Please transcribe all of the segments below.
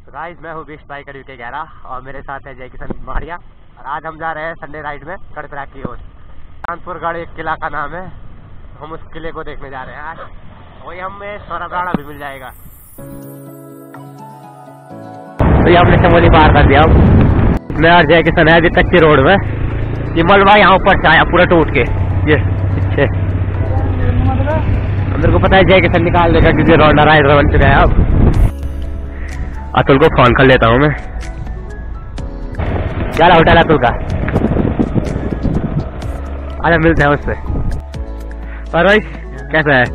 Guys मैं हूँ beast biker UK 11 और मेरे साथ है जय किशन मारिया और आज हम जा रहे हैं संडे राइड में कड़परा की ओर। कानपुरगढ़ एक किला का नाम है, हम उस किले को देखने जा रहे हैं आज। वही हमें सौरभराणा भी मिल जाएगा। तो ये हमने चमोली पार कर दिया। मैं और जय किशन है अभी कच्ची रोड में। ये मलबा यहाँ ऊपर से आया पूरा टूट के, ये पीछे अंदर को पता है जय किशन निकाल देगा क्योंकि रोड राइडर बन चुका है। अब अतुल को फोन कर लेता हूँ मैं। क्या होटल अतुल का, अरे मिलते हैं उससे। और भाई कैसा है?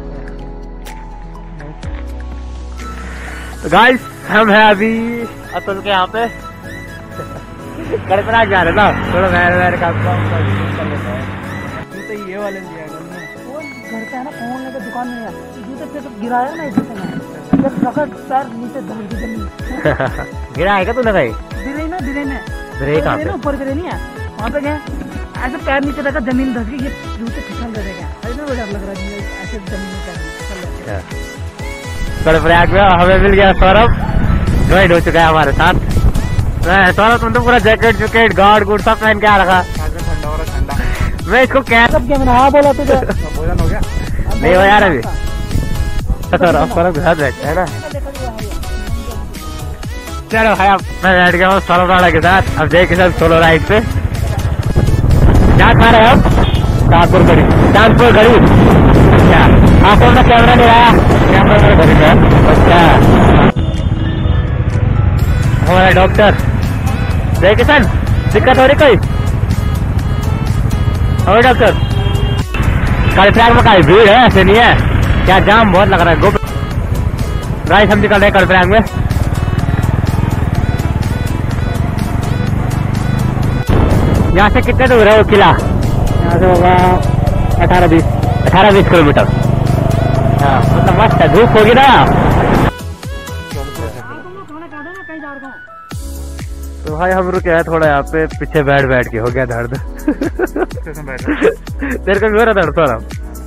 तो गाइस हम हैं अभी अतुल के यहाँ पे कड़परा जा रहे ना, थोड़ा वैर का काम कर लेते हैं। तो ये वाले लिया वो घर पे है ना, फोन लेकर दुकान में है जूते पे तो गिराया ना इधर से जब रखा पैर नीचे धर दी जमीन। गिरा है क्या तूने भाई? दिरे ना कहाँ पे? ऊपर गिरे नहीं है, वहाँ पे गया ऐसे पैर नीचे रखा जमीन धस गई, ये जूते फिसल दे रहे क्या डर लग रहा है ऐसे जमीन में कड़परा में हमें मिल गया सौरभ, ज्वाइन हो चुका है हमारे साथ। सौरभ तुम तो पूरा जैकेट गार्ड गुड सब पहन के आ रखा। ठंडा हो रहा ठंडा। मैं इसको क्या मैंने हाँ बोला तुझे भोजन हो गया नहीं हो यार अभी सौरभ घर बैठे है ना। चलो भाई मैं बैठ गया हूँ सौरभराणा के साथ। अब जय किशन सोलो राइड पे क्या खा रहे हैं हम? कानपुर गढ़ी। क्या आपको अपना कैमरा नहीं आया? कैमरा मेरे घड़ी में। अच्छा हमारा डॉक्टर जय किशन, दिक्कत हो रही कोई? और डॉक्टर कड़परा में काफी भीड़ है, ऐसे नहीं है क्या? जाम बहुत लग रहा है। गाइस हम निकल रहे हैं कड़परा में। यहाँ से कितने दूर है वो किला? यहाँ से होगा 18-20 किलोमीटर। हाँ मतलब मस्त है, धूप होगी ना। तो भाई हम रुके हैं थोड़ा यहाँ पे पीछे बैठ के, हो गया दर्द। तेरे को भी हो रहा दर्द थोड़ा?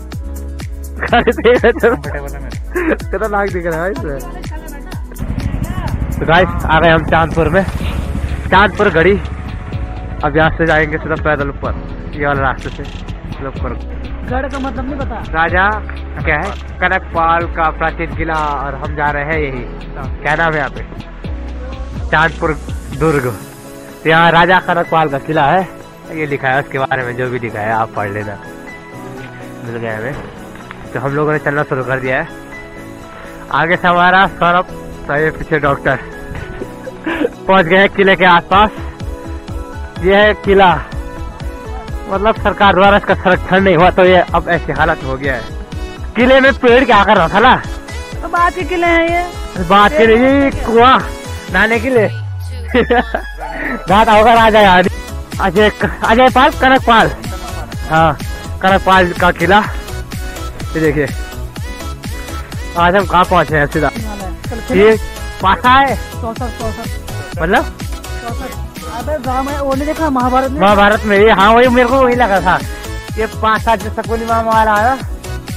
कितना लाख दिख रहा है इसमें। तो गाइस आ गए हम चांदपुर में, चांदपुर गढ़ी। अब यहाँ से जाएंगे सीधा पैदल ऊपर, ये वाले रास्ते से ऊपर। गढ़ का मतलब नहीं पता। राजा क्या है? कनकपाल का प्राचीन किला, और हम जा रहे हैं यही, क्या नाम है यहाँ पे? चांदपुर दुर्ग। तो यहाँ राजा कनकपाल का किला है, ये लिखा है उसके बारे में, जो भी लिखा है आप पढ़ लेना। मिल गया हमें, तो हम लोगों ने चलना शुरू कर दिया है। आगे से हमारा सौरभ, तो पीछे डॉक्टर। पहुंच गए हैं किले के आसपास। ये है किला, मतलब सरकार द्वारा इसका संरक्षण नहीं हुआ तो ये अब ऐसी हालत हो गया है। किले में पेड़ क्या कर रहा था ना, तो बात के किले हैं ये, बात के लिए कुआं नहाने के लिए। बात होगा राजा यार अजय पाल कनकपाल। हाँ कनकपाल का किला। ये देखिए आज हम कहाँ पहुँचे हैं सीधा। ये पासा है 64 मतलब गाँव में वो नहीं देखा महाभारत में? ये हाँ वही मेरे को वही लगा था। ये 5-7 जो सकुनी मामा वाला है ना,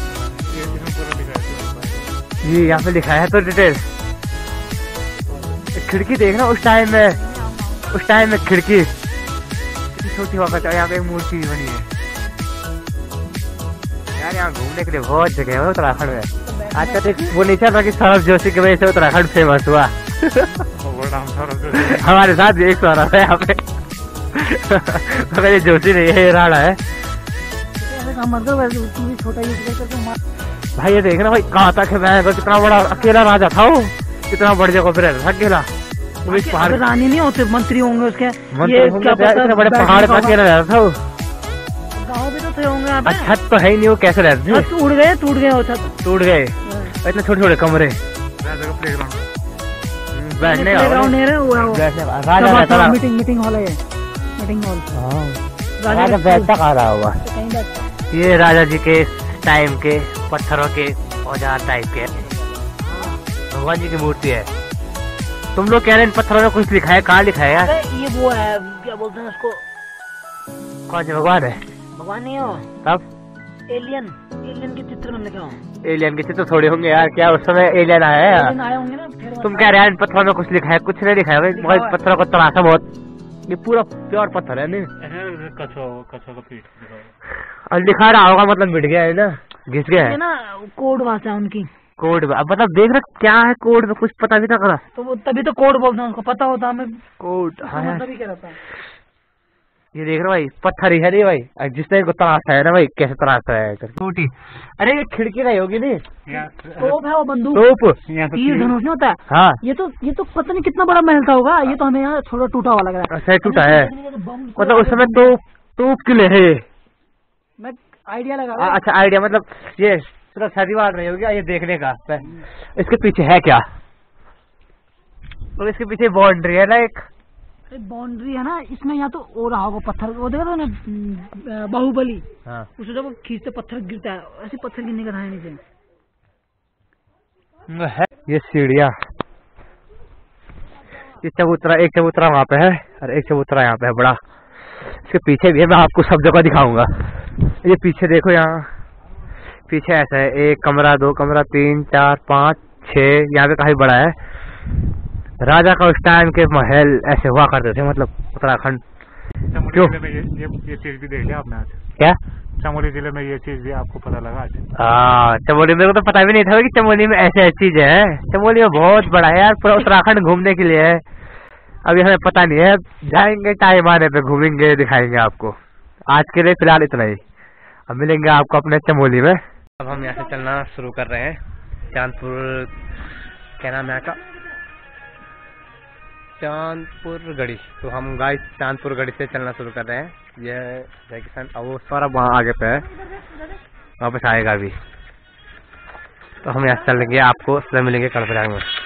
ये यहाँ पे लिखा है तो डिटेल। खिड़की देखना उस टाइम में खिड़की छोटी हुआ करता है। यहाँ पे एक मूर्ति भी बनी है यार। यहाँ घूमने के लिए बहुत जगह है उत्तराखंड में। आज का वो नहीं चल रहा कि सौरभ जोशी की वजह से उत्तराखंड फेमस हुआ। हमारे साथ भी एक सौरभ है यहाँ पे। मगर ये जोशी नहीं है, ये राणा है भाई। ये देखना भाई कहाँ तक है, कितना बड़ा अकेला राजा था वो, कितना बड़ी जगह पे रहता था अकेला। रानी नहीं होते, मंत्री होंगे उसके, इतने बड़े पहाड़ पर अकेला रहता था वो। गाँव भी तो थे होंगे। छत तो है ही नहीं, वो कैसे रहते थे? टूट गए वो छत, टूट गए। इतने छोटे छोटे कमरे, बैठने का मीटिंग हॉल है, मीटिंग हॉल। राजा बैठता कहाँ रहा होगा? ये राजा जी के टाइम के पत्थरों के औजार टाइप के भगवान जी की मूर्ति है। तुम लोग कह रहे हैं पत्थरों में कुछ लिखा है, कहाँ लिखा है यार? ये वो है, क्या बोलते हैं उसको? कौन सा भगवान है? भगवान नहीं हो तब एलियन के चित्र बनने का एलियन के चित्र थोड़े होंगे यार, क्या उस समय एलियन आए हैं? एलियन आए होंगे ना फिर। तुम कह रहे हैं इन पत्थरों में कुछ लिखा है? कुछ नहीं लिखा है भाई, मगर पत्थरों को तराशा बहुत, ये पूरा प्योर पत्थर है। नहीं कछुआ का पीठ और लिखा रहा होगा, मतलब मिट गया है ना, घिस गया है ना, कोड भाषा उनकी। कोड, अब मतलब देख रहे क्या है कोड में, कुछ पता भी ना करा तो वो तभी तो कोड बोलते हैं, उनको पता होता हमें कोड। हाँ तभी क्या रहता है। ये देख रहे भाई, पत्थर ही है नहीं भाई, जिसने इनको तराशा है ना भाई, कैसे तराशा है टूटी। अरे ये खिड़की नहीं होगी नहीं, तोप है वो, बंदूक, तोप, तीर धनुष नहीं होता है। हाँ ये तो पता नहीं कितना बड़ा महल का होगा, ये तो हमें यहाँ थोड़ा टूटा हुआ लग रहा है। अच्छा टूटा है, मतलब उस समय तोप किले है ये। मैं आइडिया लगा। अच्छा आइडिया, मतलब ये सुरक्षा दीवार नहीं होगी ये देखने का। इसके पीछे है क्या? तो इसके पीछे बाउंड्री है ना एक, बाउंड्री है ना इसमें, यहाँ तो हो रहा होगा पत्थर, वो देखा था ना बाहुबली, हाँ उसमें जब वो खींचते पत्थर गिरता है, ऐसे पत्थर गिरने का था नीचे। ये सीढ़ियाँ, ये चबूतरा, एक चबूतरा वहाँ पे है और एक चबूतरा यहाँ पे है बड़ा। इसके पीछे भी है, मैं आपको सब जगह दिखाऊंगा। ये पीछे देखो, यहाँ पीछे ऐसा है, 1 कमरा 2 कमरा 3 4 5 6, यहाँ पे काफी बड़ा है। राजा का उस टाइम के महल ऐसे हुआ करते थे, मतलब उत्तराखंड। क्यों ये चीज भी देख लिया आपने आज? क्या चमोली जिले में ये चीज भी आपको पता लगा आज? हाँ चमोली, मेरे को तो पता भी नहीं था कि चमोली में ऐसे चीज है। चमोली में बहुत बड़ा है यार, पूरा उत्तराखंड घूमने के लिए है। अभी हमें पता नहीं है, जाएंगे टाइम आने पे घूमेंगे, दिखाएंगे आपको। आज के लिए फिलहाल इतना ही, अब मिलेंगे आपको अपने चमोली में। अब हम यहाँ से चलना शुरू कर रहे हैं चांदपुर, क्या नाम है यहाँ का, चांदपुर गढ़ी। तो हम गाइस चांदपुर गढ़ी से चलना शुरू कर रहे हैं। यह रेगिस्तान, अब वो सारा वहाँ आगे पे है, वापस आएगा अभी। तो हम यहाँ चलेंगे, आपको मिलेंगे कर्णप्रयाग में।